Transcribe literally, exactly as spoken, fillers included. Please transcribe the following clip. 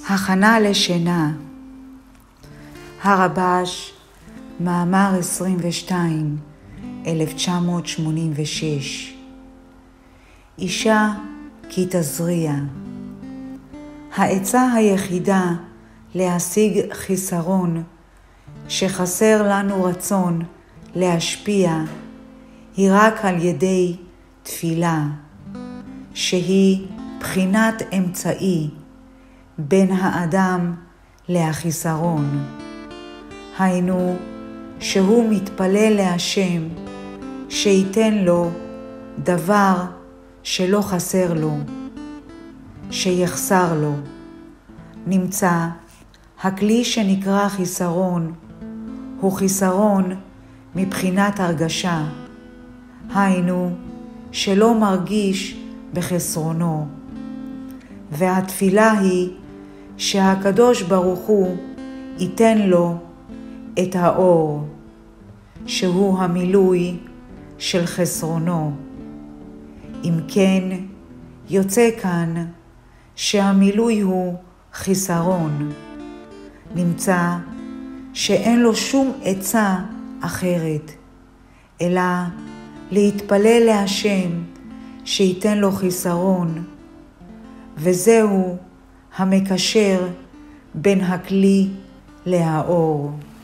הכנה לשינה. הרב"ש, מאמר עשרים ושתיים, אלף תשע מאות שמונים ושש. אישה כי תזריע. העצה היחידה להשיג חיסרון שחסר לנו רצון להשפיע היא רק על ידי תפילה, שהיא בחינת אמצעי בין האדם להחיסרון. היינו שהוא מתפלל להשם שייתן לו דבר שלא חסר לו, שיחסר לו. נמצא הכלי שנקרא חיסרון הוא חיסרון מבחינת הרגשה, היינו שלא מרגיש בחסרונו. והתפילה היא שהקדוש ברוך הוא ייתן לו את האור, שהוא המילוי של חסרונו. אם כן, יוצא כאן שהמילוי הוא חיסרון. נמצא שאין לו שום עצה אחרת, אלא להתפלל להשם שייתן לו חיסרון, וזהו המקשר בין הכלי להאור.